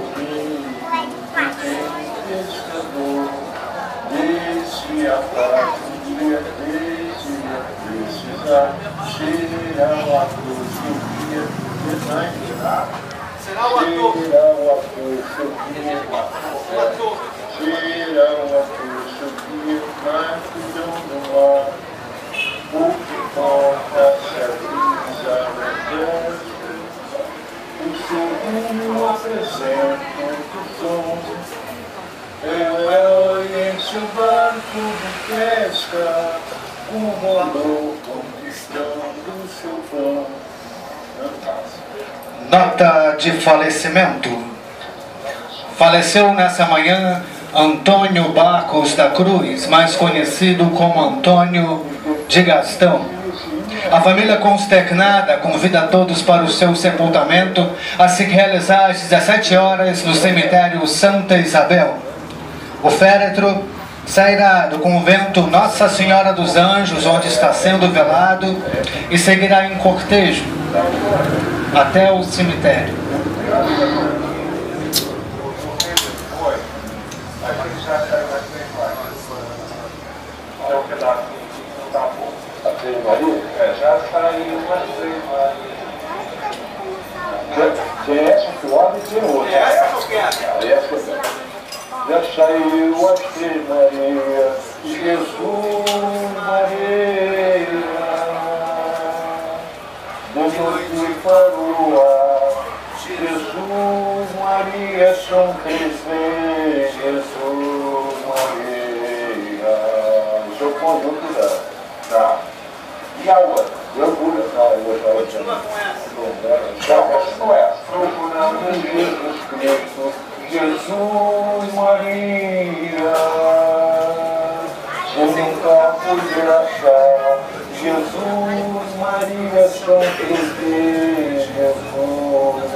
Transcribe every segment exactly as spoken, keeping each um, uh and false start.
mim, pescador, deixe a família, deixe a precisar, será o ator que eu queria, será o ator, será o ator que eu queria, o ator, será o ator que eu queria, mas não no ar, o que importa se a brisa regressa. O segundo apresenta o som. Eu enche o barco de pesca, um rolou conquistando seu pão. Nota de falecimento. Faleceu nessa manhã Antônio Barcos da Cruz, mais conhecido como Antônio de Gastão. A família consternada convida todos para o seu sepultamento a se realizar às dezessete horas no cemitério Santa Isabel. O féretro sairá do convento Nossa Senhora dos Anjos, onde está sendo velado, e seguirá em cortejo até o cemitério. É, já saiu umas três Maria. Tem essa que o homem tem outra. Essa que eu quero. Essa que eu quero. Já saiu as três Maria. Jesus Maria. Deus para o ar. Jesus Maria são três vezes. Jesus Maria. Isso é o conjunto da. Tá. E a outra? Eu fui, não, eu vou continua com essa. Não, essa não é essa. Procurando Jesus Cristo, Jesus Maria, eu nunca pude achar. Jesus Maria, São Cristo, Jesus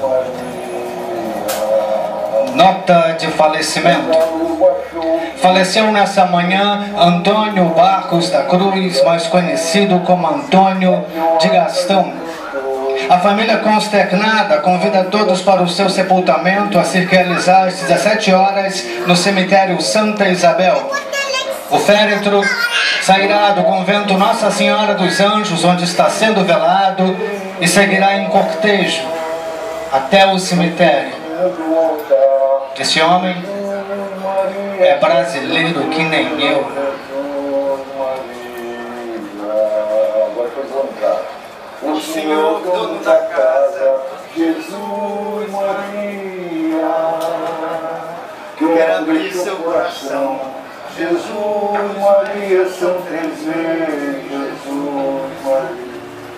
Maria. Nota de falecimento. Faleceu nessa manhã Antônio Barcos da Cruz, mais conhecido como Antônio de Gastão. A família consternada convida todos para o seu sepultamento a se realizar às dezessete horas no cemitério Santa Isabel. O féretro sairá do convento Nossa Senhora dos Anjos, onde está sendo velado, e seguirá em cortejo até o cemitério. Esse homem é brasileiro que nem eu. O Senhor, dono da casa, Jesus Maria, quer abrir seu coração. Jesus Maria, são três vezes, Jesus Maria.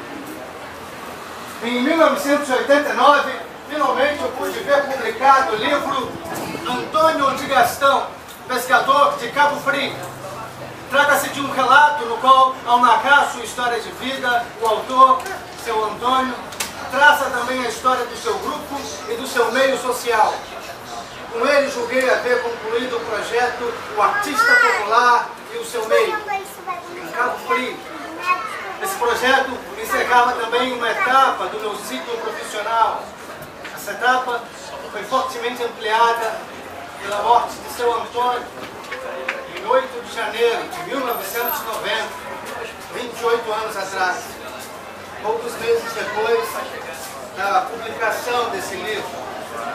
Em mil novecentos e oitenta e nove, finalmente eu pude ver publicado o livro Antônio de Gastão, pescador de Cabo Frio. Trata-se de um relato no qual, ao narrar sua história de vida, o autor, seu Antônio, traça também a história do seu grupo e do seu meio social. Com ele julguei haver concluído o projeto O Artista Popular e o seu meio, em Cabo Frio. Esse projeto encerrava também uma etapa do meu ciclo profissional. Essa etapa foi fortemente ampliada pela morte de seu Antônio, em oito de janeiro de mil novecentos e noventa, vinte e oito anos atrás, poucos meses depois da publicação desse livro.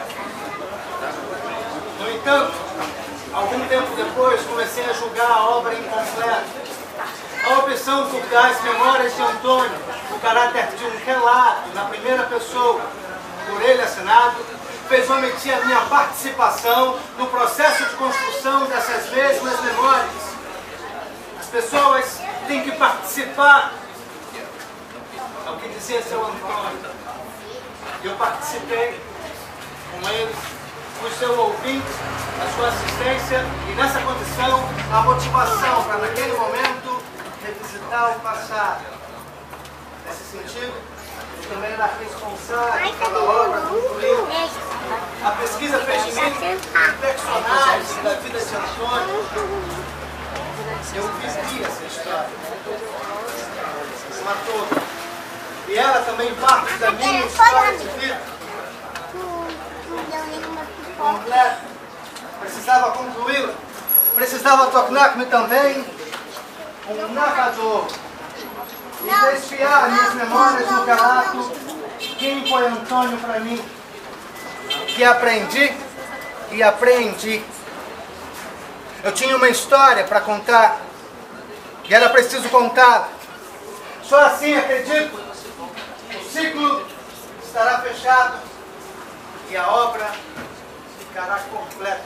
No entanto, algum tempo depois comecei a julgar a obra incompleta. A opção por dar as memórias de Antônio, no caráter de um relato na primeira pessoa, por ele assinado, fez omitir a minha participação no processo de construção dessas mesmas memórias. As pessoas têm que participar, é o que dizia seu Antônio. Eu participei com eles, fui seu ouvinte, a sua assistência, e nessa condição, a motivação para naquele momento revisitar o passado. Nesse sentido, eu também era responsável pela obra concluída. A pesquisa fez de mim personagens da vida de Antônio. Eu vivi essa história, uma toda. E ela também parte da minha história de vida. completa. Precisava concluí-la. Precisava tornar-me também um narrador e desfiar minhas memórias no relato quem foi Antônio para mim, que aprendi e aprendi. Eu tinha uma história para contar e era preciso contá-la. Só assim, acredito, o ciclo estará fechado e a obra ficará completa.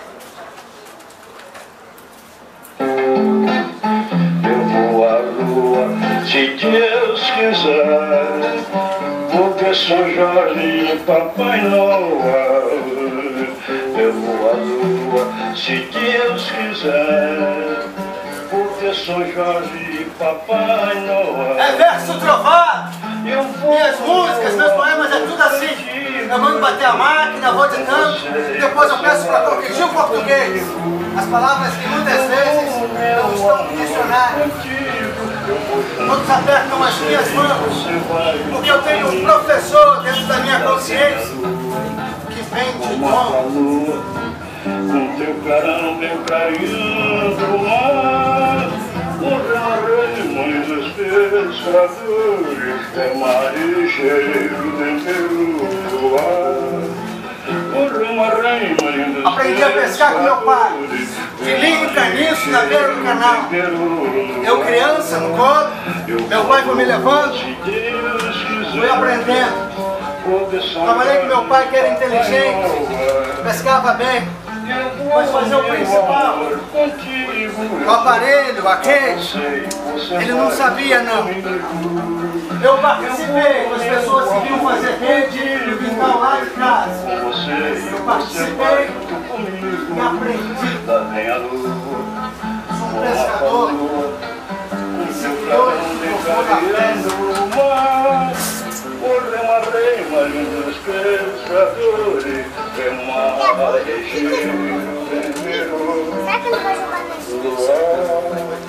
Eu vou à lua, se Deus quiser, vou ver São Jorge e Papai Noel. Eu vou à lua, se Deus quiser, vou ver São Jorge e Papai Noel. É verso trovado! Eu vou Minhas músicas, meus poemas, é tudo assim. Eu mando bater a máquina, vou de canto, depois eu peço para corrigir o português. As palavras que muitas vezes não estão no dicionário. Todos apertam as minhas mãos, porque eu tenho um professor dentro da minha consciência que vem de dom. Com teu carão vem caindo o mar, o rei, mãe dos pescadores, é marinheiro dentro do ar. Aprendi a pescar com meu pai, de linha e caniço na beira do canal. Eu criança no colo, meu pai foi me levando, fui aprendendo. Trabalhei com meu pai que era inteligente, pescava bem, mas fazer o principal, o aparelho, a rede, ele não sabia não. Eu participei, as pessoas que vinham fazer rede no quintal lá de casa. Eu participei e aprendi. Sou um pescador que se criou e se colocou na pesca. O remarrei, mas dos pescadores, remarreiro vermelho. Será que não vai jogar nesse?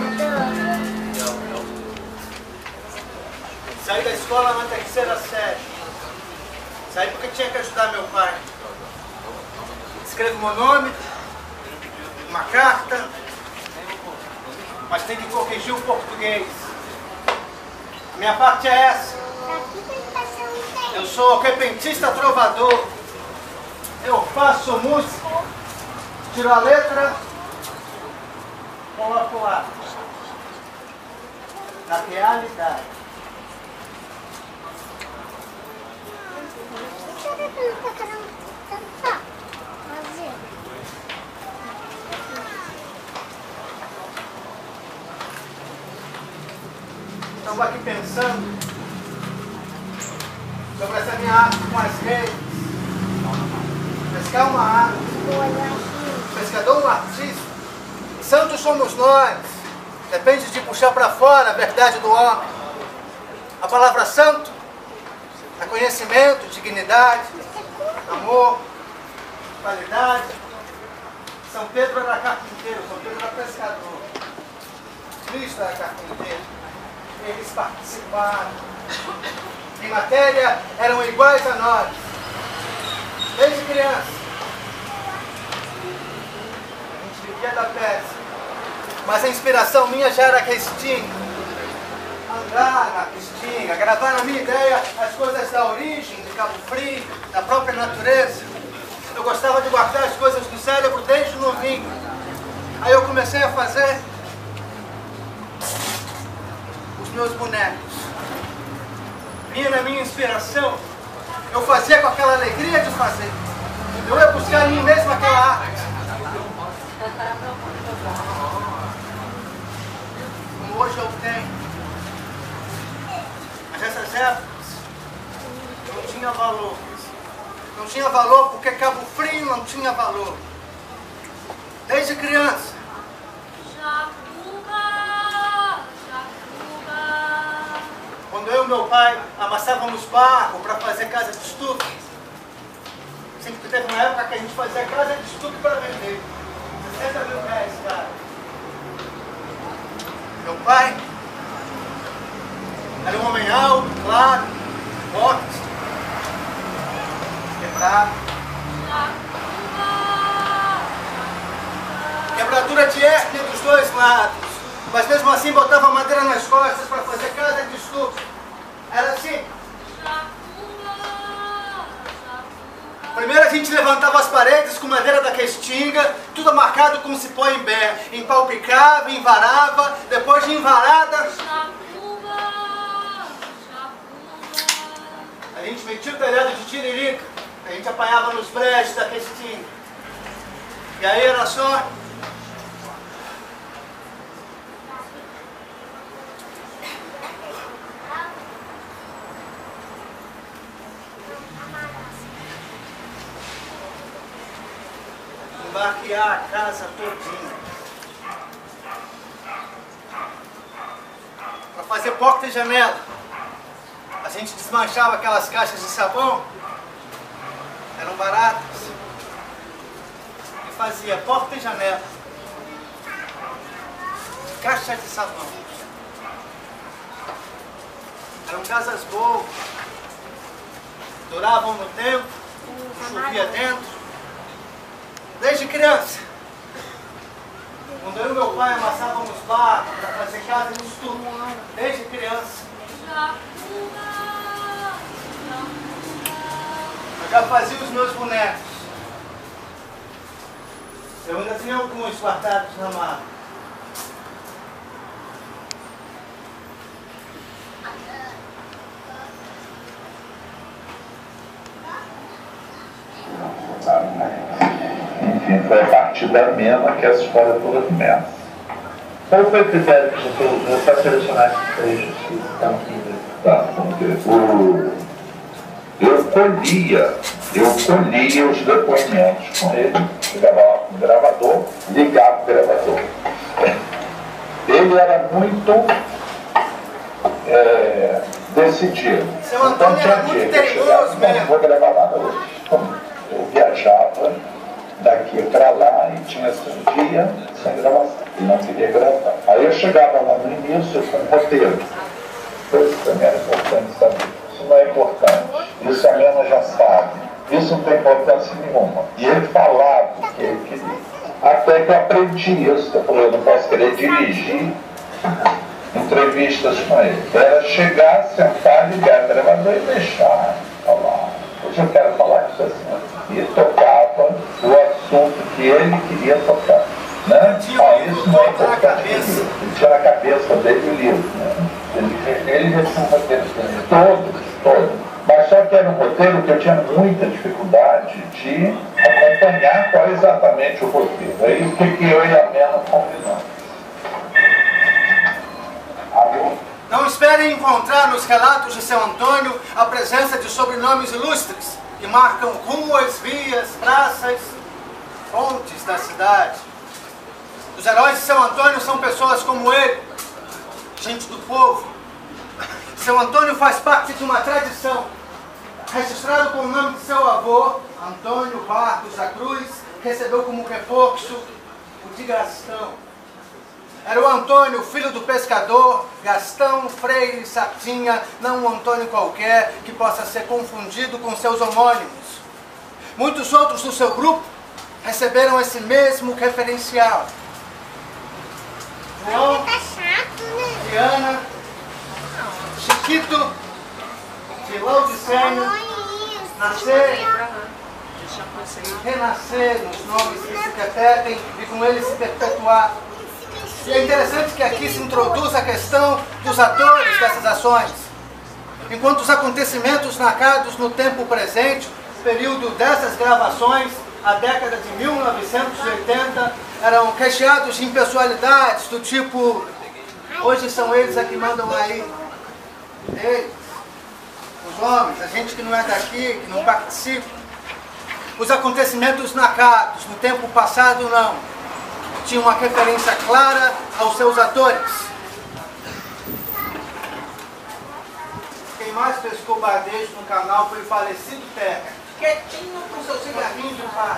Saí da escola na terceira série. Saí porque tinha que ajudar meu pai. Escrevo meu nome, uma carta, mas tem que corrigir o português. Minha parte é essa. Eu sou repentista trovador. Eu faço música, tiro a letra, coloco lá. Na realidade. Estava aqui pensando sobre essa minha arte com as redes. Pescar uma arte. Pescador um artista. Santos somos nós. Depende de puxar para fora a verdade do homem. A palavra santo é conhecimento, dignidade, amor, qualidade. São Pedro era carpinteiro, São Pedro era pescador. Cristo era carpinteiro. Eles participaram. Em matéria, eram iguais a nós. Desde criança. A gente vivia da pesca. Mas a inspiração minha já era restinga. Andar na restinga, gravar na minha ideia as coisas da origem, de Cabo Frio, da própria natureza. Eu gostava de guardar as coisas no cérebro desde novinho. Aí eu comecei a fazer os meus bonecos. Vinha na minha inspiração, eu fazia com aquela alegria de fazer. Eu ia buscar em mim mesmo aquela arte. Como hoje eu tenho. Mas essas épocas não tinha valor. Não tinha valor porque Cabo Frio não tinha valor. Desde criança. Quando eu e meu pai amassávamos barro para fazer casa de estudo, sempre teve uma época que a gente fazia casa de estudo para vender. sessenta mil reais, cara. Meu pai era um homem alto, claro, forte, quebrado. quebradura de hérnia dos dois lados. Mas mesmo assim botava madeira nas costas para fazer cada desculpa. Era assim. Primeiro a gente levantava as paredes com madeira da questinga, tudo marcado com cipó em bé. Empalpicava, envarava, depois de envarada, a gente metia o telhado de tiririca, a gente apanhava nos brechos da questinga. E aí era só... embarquear a casa todinha. Para fazer porta e janela, a gente desmanchava aquelas caixas de sabão, eram baratas, e fazia porta e janela, caixa de sabão. Eram casas boas, duravam no tempo, não chovia dentro. Desde criança, quando eu e meu pai amassávamos barro para fazer casa no estudo, desde criança, eu já fazia os meus bonecos. Eu ainda tinha alguns guardados na mala. Enfim, foi a partir da MENA que essa história toda começa. Qual foi o critério que você usou para selecionar esses trechos que estão aqui? Tá, vamos ver. O... Eu colhia, eu colhia os depoimentos com ele, chegava lá com o gravador, ligava o gravador. Ele era muito é, decidido. Seu Antônio então, era muito teimoso mesmo. Não vou gravar nada hoje. Eu viajava daqui para lá e tinha assim, um dia sem gravação, e não queria gravar. Aí eu chegava lá no início com um roteiro. Isso também era importante saber. Isso não é importante. Isso a Mena já sabe. Isso não tem importância nenhuma. E ele falava o que ele queria. Até que eu aprendi isso. Eu falei, eu não posso querer dirigir entrevistas com ele. Era chegar, sentar, ligar o gravador e deixar falar. Hoje eu quero falar isso assim. E tocava o assunto que ele queria tocar. Né? Ah, isso não é importante. Ele tinha na cabeça dele o livro. Né? Ele, ele já tinha um roteiro todos, todos. Mas só que era um roteiro que eu tinha muita dificuldade de acompanhar qual exatamente o roteiro. Aí o que, que eu e a Mena combinamos. Não espere encontrar nos relatos de seu Antônio a presença de sobrenomes ilustres que marcam ruas, vias, praças, fontes da cidade. Os heróis de seu Antônio são pessoas como ele, gente do povo. Seu Antônio faz parte de uma tradição, registrado com o nome de seu avô, Antônio Barros da Cruz, recebeu como reforço o de Gastão. Era o Antônio, filho do pescador, Gastão Freire Sartinha, não um Antônio qualquer que possa ser confundido com seus homônimos. Muitos outros do seu grupo receberam esse mesmo referencial. João, Diana, Chiquito, Laudicênio, nascer e renascer nos nomes que se repetem e com eles se perpetuar. E é interessante que aqui se introduz a questão dos atores dessas ações. Enquanto os acontecimentos narrados no tempo presente, período dessas gravações, a década de mil novecentos e oitenta, eram recheados de impessoalidades do tipo: hoje são eles a que mandam aí. Eles, os homens, a gente que não é daqui, que não participa. Os acontecimentos narrados no tempo passado não. Tinha uma referência clara aos seus atores. Quem mais pescou bardejo no canal foi o falecido Terra, quietinho com seu cigarrinho de bar.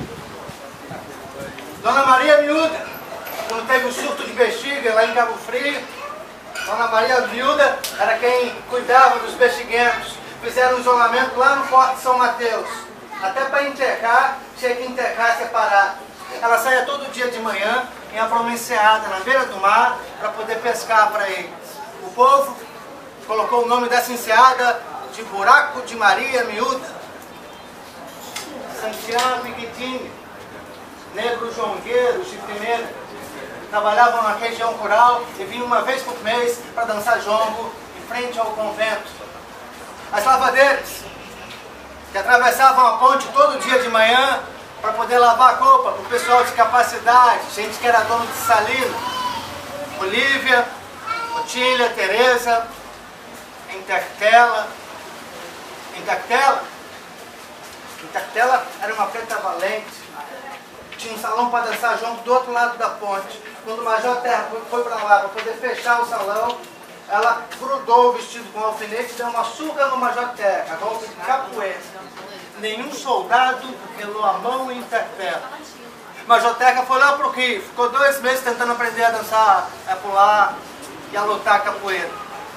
Dona Maria Miúda, quando teve o surto de bexiga lá em Cabo Frio, Dona Maria Miúda era quem cuidava dos bexiguentos. Fizeram um isolamento lá no Forte São Mateus. Até para enterrar, tinha que enterrar separado. ela saía todo dia de manhã, ia para uma enseada na beira do mar para poder pescar para eles. O povo colocou o nome dessa enseada de Buraco de Maria Miúda. Santiago e Guidinho, negros jongueiros de primeira, trabalhavam na região rural e vinham uma vez por mês para dançar jongo em frente ao convento. As lavadeiras, que atravessavam a ponte todo dia de manhã para poder lavar a roupa para o pessoal de capacidade, gente que era dono de salino. Olívia, Otília, Teresa, Intertela. Intertela? Intertela era uma preta valente. Tinha um salão para dançar jongo do outro lado da ponte. Quando o Major Terra foi para lá para poder fechar o salão, ela grudou o vestido com o alfinete e deu uma surra no Major Terra, golpe de capoeira. Nenhum soldado relou a mão em Intertela. Major Terra foi lá para o Rio, ficou dois meses tentando aprender a dançar, a pular e a lutar capoeira.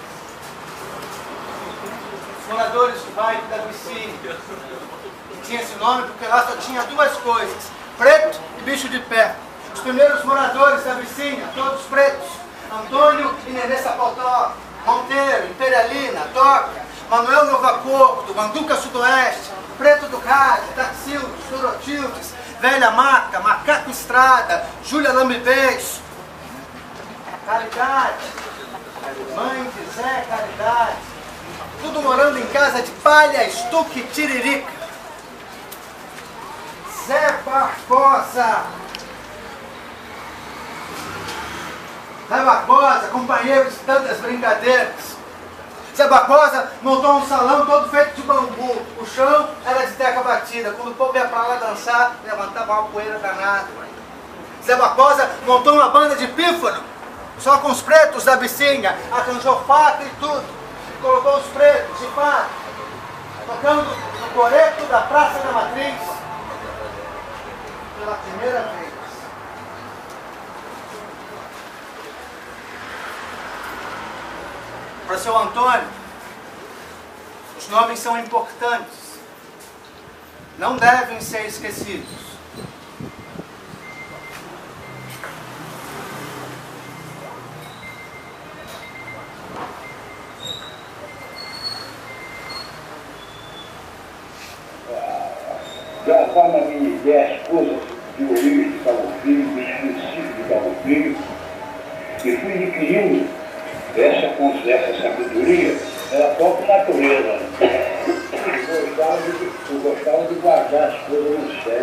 Os moradores do bairro da Vicínia, tinha esse nome porque lá só tinha duas coisas: preto e bicho de pé. Os primeiros moradores da Vicínia, todos pretos: Antônio e Nenê Sapotó, Monteiro, Imperialina, Toca, Manuel Novacordo, Manduca Sudoeste, Preto do Rádio, Taxildes, Dorotildes, Velha Maca, Macaco Estrada, Júlia Lambibeijo, Caridade, mãe de Zé Caridade, tudo morando em casa de palha, estuque e tiririca. Zé Barbosa, Zé Barbosa, companheiro de tantas brincadeiras. Zé Barbosa montou um salão todo feito de bambu. O chão era de terra batida. Quando o povo ia para lá dançar, levantava uma poeira danada. Zé Barbosa montou uma banda de pífano, só com os pretos da Vicínia. Arranjou faca e tudo. Colocou os pretos de faca, tocando no coreto da Praça da Matriz. Pela primeira vez. Para seu Antônio, os nomes são importantes, não devem ser esquecidos. Da forma que dez coisas de origem de Cabo Frio, do específico de Cabo Frio, e fui adquirindo essa, essa sabedoria pela própria natureza. Eu gostava, de, eu gostava de guardar as coisas no céu.